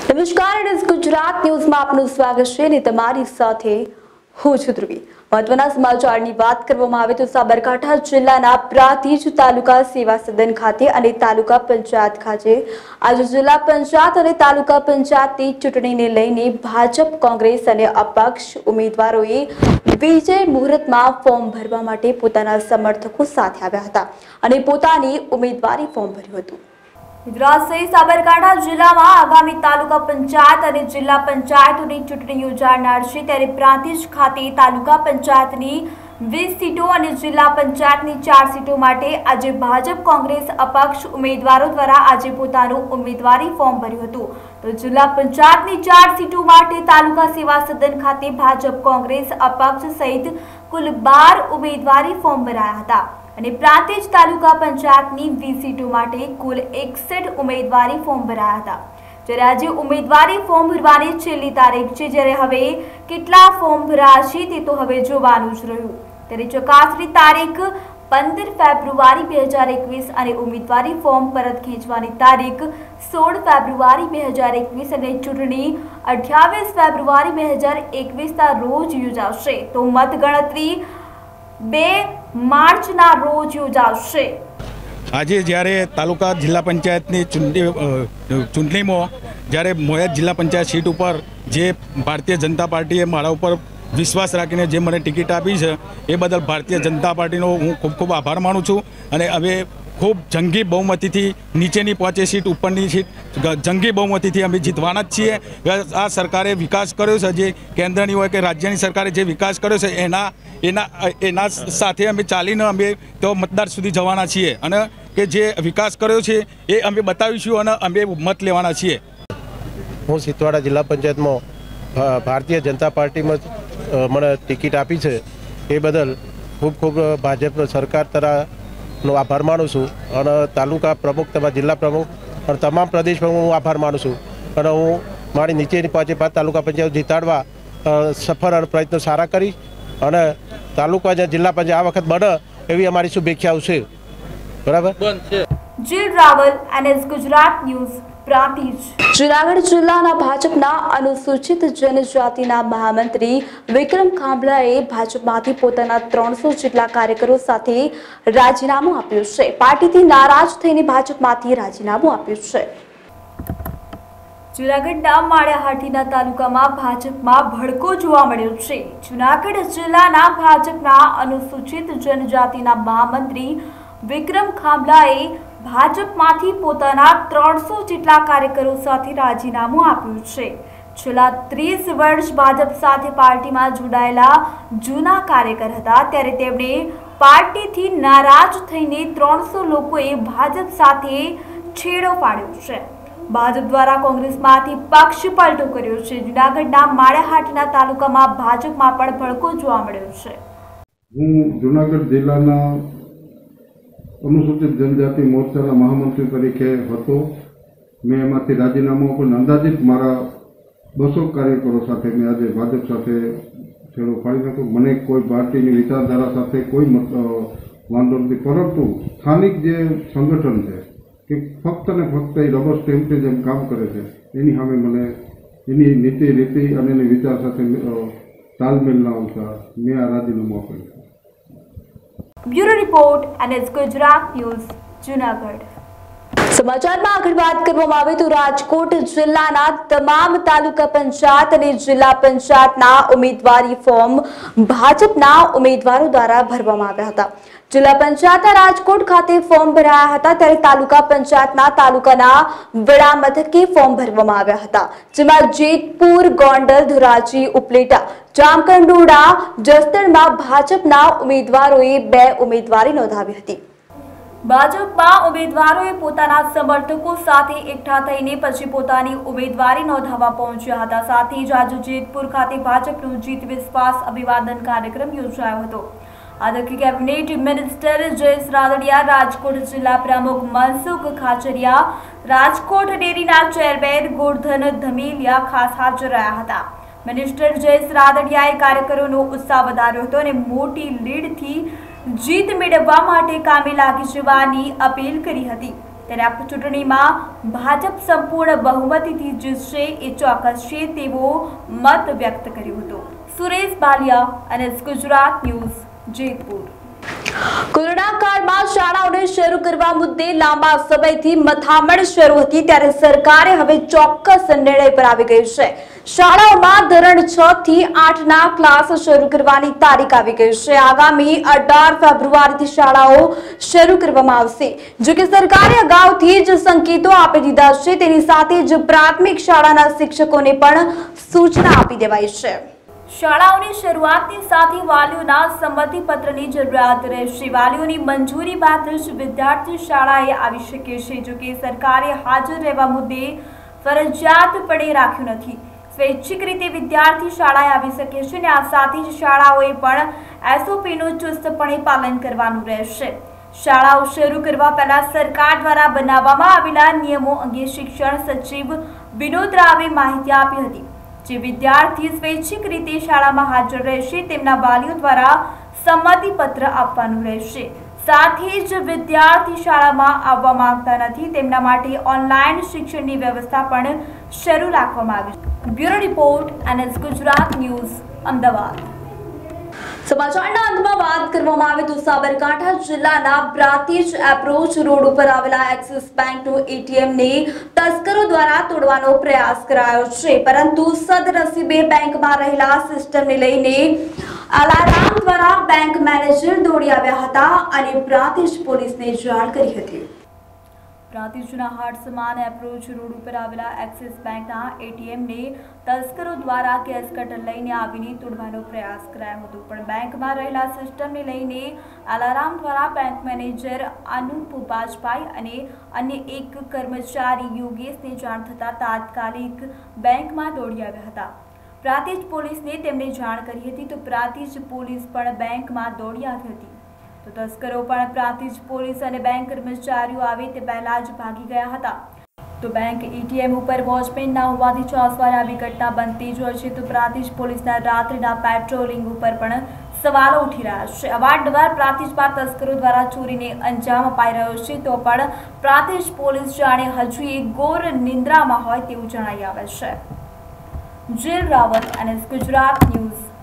નમસ્કાર, it is Gujarat ન્યૂઝમાં આપનું સ્વાગત છે અને તમારી સાથે હું છું ધ્રુવી। મહત્વના સમાચારની વાત કરવામાં આવે તો સાબરકાંઠા જિલ્લાના પ્રાંતિજ તાલુકા સેવા સદન ખાતે અને તાલુકા પંચાયત ખાતે આજે જિલ્લા પંચાયત અને તાલુકા પંચાયતની ચૂંટણીને લઈને ભાજપ, કોંગ્રેસ અને અપક્ષ ઉમેદવારોએ વિજય મુહૂર્તમાં ફોર્મ ભરવા માટે પોતાના સમર્થકો સાથે આવ્યા હતા અને પોતાની ઉમેદવારી ફોર્મ ભર્યું હતું। ગુજરાત સહિત સાબરકાંઠા જિલ્લામાં આગામી તાલુકા પંચાયત અને જિલ્લા પંચાયતોની ચૂંટણી યોજાનાર છે, ત્યારે પ્રાંતિજ ખાતે તાલુકા પંચાયતની 20 સીટો અને જિલ્લા પંચાયતની 4 સીટો માટે આજે ભાજપ, કોંગ્રેસ, અપક્ષ ઉમેદવારો દ્વારા આજે પોતાનું ઉમેદવારી ફોર્મ ભર્યું હતું। તો જિલ્લા પંચાયતની 4 સીટો માટે તાલુકા સેવા સદન ખાતે ભાજપ, કોંગ્રેસ, અપક્ષ સહિત કુલ 12 ઉમેદવારી ફોર્મ ભરાયા હતા અને પ્રાંતિજ તાલુકા પંચાયતની 20 સીટો માટે કુલ 61 ઉમેદવારી ફોર્મ ભરાયા હતા। જ્યારે આજે ઉમેદવારી ફોર્મ ભરવાની છેલ્લી તારીખ છે, જ્યારે હવે કેટલા ફોર્મ ભરાશે તે તો હવે જોવાનું જ રહ્યું। ત્યારે ચકાસણી તારીખ 15 ફેબ્રુઆરી 2021 અને ઉમેદવારી ફોર્મ પરત ખેંચવાની તારીખ 16 ફેબ્રુઆરી 2021 અને ચૂંટણી 28 ફેબ્રુઆરી 2021ના રોજ યોજાશે। તો મતગણતરી 2 માર્ચના રોજ યોજાશે। આજે જ્યારે તાલુકા જિલ્લા પંચાયતની ચૂંટણીમાં જ્યારે મોયાત જિલ્લા પંચાયત સીટ ઉપર જે ભારતીય જનતા પાર્ટીએ મારા ઉપર વિશ્વાસ રાખીને જે મને ટિકિટ આપી છે એ બદલ ભારતીય જનતા પાર્ટીનો હું ખૂબ ખૂબ આભાર માનું છું અને હવે ખૂબ જંગી બહુમતીથી નીચેની 5 સીટ ઉપરની સીટ જંગી બહુમતીથી અમે જીતવાના જ છીએ। આ સરકારે વિકાસ કર્યો છે, જે કેન્દ્રની હોય કે રાજ્યની સરકારે જે વિકાસ કર્યો છે એના સાથે અમે ચાલીને અમે તો મતદાર સુધી જવાના છીએ અને કે જે વિકાસ કર્યો છે એ અમે બતાવીશું અને અમે મત લેવાના છીએ। હું સિતવાડા જિલ્લા પંચાયતમાં ભારતીય જનતા પાર્ટીમાં મને ટિકિટ આપી છે એ બદલ ખૂબ ખૂબ ભાજપ સરકાર તરફનો આભાર માનું છું અને તાલુકા પ્રમુખ તેમજ જિલ્લા પ્રમુખ અને તમામ પ્રદેશ પ્રમુખ હું આભાર માનું છું અને હું મારી નીચેની 5 તાલુકા પંચાયત જીતાડવા સફળ અને પ્રયત્નો સારા કરીશ અને તાલુકા જિલ્લા પંચાયત આ વખત બને એવી અમારી શુભેચ્છાઓ છે। બરાબર। Jeel Raval, NS Gujarat news, Prantij. જૂનાગઢ જિલ્લાના ભાજપના અનુસૂચિત જનજાતિના મહામંત્રી વિક્રમ ખાંભલાએ ભાજપમાંથી પોતાના 300 જેટલા કાર્યકરો સાથે રાજીનામું આપ્યું છે। પાર્ટીથી નારાજ થઈને ભાજપમાંથી રાજીનામું આપ્યું છે। જૂનાગઢના માળિયાહાટીના તાલુકામાં ભાજપમાં ભડકો જોવા મળ્યો છે। જૂનાગઢ જિલ્લાના ભાજપના અનુસૂચિત જનજાતિના મહામંત્રી વિક્રમ ખાંભલાએ ભાજપમાંથી પોતાના 300 જેટલા કાર્યકરો સાથે રાજીનામું આપ્યું છે। છેલ્લા 30 વર્ષ ભાજપ સાથે પાર્ટીમાં જોડાયેલા જૂના કાર્યકર હતા, ત્યારે તેમણે પાર્ટીથી નારાજ થઈને 300 લોકોએ ભાજપ સાથે છેડો પાડ્યો છે। ભાજપ દ્વારા કોંગ્રેસમાંથી પક્ષ પલટો કર્યો છે। જૂનાગઢના માળિયાહાટીના તાલુકામાં ભાજપમાં પણ ભડકો જોવા મળ્યો છે। હું જૂનાગઢ જિલ્લાના અનુસૂચિત જનજાતિ મોરચાના મહામંત્રી તરીકે હતો। મેં એમાંથી રાજીનામું પણ અંદાજિત મારા 200 કાર્યકરો સાથે મેં આજે ભાજપ સાથે છેડો ફાડી નાખ્યો। મને કોઈ પાર્ટીની વિચારધારા સાથે કોઈ વાંધો નથી, પરંતુ સ્થાનિક જે સંગઠન છે કે ફક્ત ને ફક્ત એ રબર સ્ટેમ્પથી જેમ કામ કરે છે એની સામે મને એની નીતિ રીતિ અને એની વિચાર સાથે તાલમેલ ના આવતા મેં આ રાજીનામું આપ્યું છે। Bureau report, NS Gujarat news, Junagadh. સમાચારમાં આગળ વાત કરવામાં આવે તો રાજકોટ જિલ્લાના તમામ તાલુકા પંચાયત અને જિલ્લા પંચાયતના ઉમેદવારી ફોર્મ ભાજપના ઉમેદવારો દ્વારા ભરવામાં આવ્યા હતા। જિલ્લા પંચાયતના રાજકોટ ખાતે ફોર્મ ભરાયા હતા, ત્યારે તાલુકા પંચાયતના તાલુકાના વડા મથકે ફોર્મ ભરવામાં આવ્યા હતા, જેમાં જેતપુર, ગોંડલ, ધોરાજી, ઉપલેટા, જામકંડોળા, જસદણમાં ભાજપના ઉમેદવારોએ 2 ઉમેદવારી નોંધાવી હતી। ભાજપમાં ઉમેદવારોએ પોતાના સમર્થકો સાથે એકઠા થઈને પછી પોતાની ઉમેદવારી નોંધાવવા પહોંચ્યા હતા। સાથે જ આજે જેતપુર ખાતે ભાજપનો જીત વિશ્વાસ અભિવાદન કાર્યક્રમ યોજાયો હતો। આ તકે કેબિનેટ મિનિસ્ટર જયેશ રાદડિયા, રાજકોટ જિલ્લા પ્રમુખ મનસુખ ખાચરિયા, રાજકોટ ડેરીના ચેરમેન ગોરધન ધમેલિયા ખાસ હાજર રહ્યા હતા। મિનિસ્ટર જયેશ રાદડિયાએ કાર્યકરોનો ઉત્સાહ વધાર્યો હતો અને મોટી લીડથી જીત મેળવવા માટે કામે લાગી જવાની અપીલ કરી હતી। ત્યારે આ ચૂંટણીમાં ભાજપ સંપૂર્ણ બહુમતીથી જીતશે એ ચોક્કસ છે તેવો મત વ્યક્ત કર્યો હતો। સુરેશ બાલિયા અને ગુજરાત ન્યૂઝ જેતપુર। કોરોના કાળમાં શાળાઓને શરૂ કરવા મુદ્દે લાંબા સમયથી મથામણ શરૂ હતી ત્યારે સરકારે હવે ચોક્કસ નિર્ણય પર આવી ગઈ છે। શાળાઓમાં ધોરણ 6 થી 8ના ક્લાસ શરૂ કરવાની તારીખ આવી ગઈ છે। આગામી 18 ફેબ્રુઆરીથી શાળાઓ શરૂ કરવામાં આવશે। જો કે સરકારે અગાઉથી જ સંકેતો આપી દીધા છે। તેની સાથે જ પ્રાથમિક શાળાના શિક્ષકોને પણ સૂચના આપી દેવાઈ છે। શાળાઓની શરૂઆતની સાથે વાલીઓના સંમતિપત્રની જરૂરિયાત રહેશે। વાલીઓની મંજૂરી બાદ જ વિદ્યાર્થી શાળાએ આવી શકે છે। જો કે સરકારે હાજર રહેવા મુદ્દે ફરજિયાતપણે રાખ્યું નથી। સ્વૈચ્છિક રીતે વિદ્યાર્થી શાળાએ આવી શકે છે અને આ સાથે જ શાળાઓએ પણ એસઓપીનું ચુસ્તપણે પાલન કરવાનું રહેશે। શાળાઓ શરૂ કરવા પહેલા સરકાર દ્વારા બનાવવામાં આવેલા નિયમો અંગે શિક્ષણ સચિવ વિનોદ રાવે માહિતી આપી હતી। જે વિદ્યાર્થી સ્વૈચ્છિક રીતે શાળામાં હાજર રહેશે તેમના વાલીઓ દ્વારા સંમતિપત્ર આપવાનું રહેશે। સાથે જ વિદ્યાર્થી શાળામાં આવવા માંગતા નથી તેમના માટે ઓનલાઈન શિક્ષણની વ્યવસ્થા પણ શરૂ રાખવામાં આવી છે। Bureau report NS Gujarat news Ahmedabad. સમાચારના અંતમાં વાત કરવામાં આવે તો સાબરકાંઠા જિલ્લાના પ્રાંતિજ એપ્રોચ રોડ ઉપર આવેલા એક્સિસ બેંકનું એટીએમને તસ્કરો દ્વારા તોડવાનો પ્રયાસ કરાયો છે, પરંતુ સદનસીબે બેંકમાં રહેલા સિસ્ટમને લઈને અલાર્મ દ્વારા બેંક મેનેજર દોડી આવ્યા હતા અને પ્રાંતિજ પોલીસને જાણ કરી હતી। પ્રાંતિજના હાટ સમાન એપ્રોચ રોડ ઉપર આવેલા એક્સિસ બેંકના એટીએમને તસ્કરો દ્વારા ગેસ કટર લઈને આવીને તોડવાનો પ્રયાસ કરાયો હતો, પણ બેંકમાં રહેલા સિસ્ટમને લઈને અલાર્મ દ્વારા બેંક મેનેજર અનુપ બાજપાઈ અને અન્ય એક કર્મચારી યોગેશને જાણ થતાં તાત્કાલિક બેંકમાં દોડી આવ્યા હતા। પ્રાંતિજ પોલીસને તેમને જાણ કરી હતી તો પ્રાંતિજ પોલીસ પણ બેંકમાં દોડી આવી હતી। તો તસ્કરો પણ પ્રાંતિજ પોલીસ અને બેંક કર્મચારીઓ આવે તે પહેલા જ ભાગી ગયા હતા। તો બેંક એટીએમ ઉપર વોચમેન ના હોવાથી ચોસવારે આવી ઘટના બનતી જ હોય છે। તો પ્રાંતિજ પોલીસના રાત્રિના પેટ્રોલિંગ ઉપર પણ સવાલો ઉઠી રહ્યા છે। અવારનવાર પ્રાંતિજમાં તસ્કરો દ્વારા ચોરીને અંજામ અપાઈ રહ્યો છે, તો પણ પ્રાંતિજ પોલીસ જાણે હજુ એક ઘોર નિંદ્રામાં હોય તેવું જણાઈ આવે છે। જેલ રાવત અને ગુજરાત ન્યૂઝ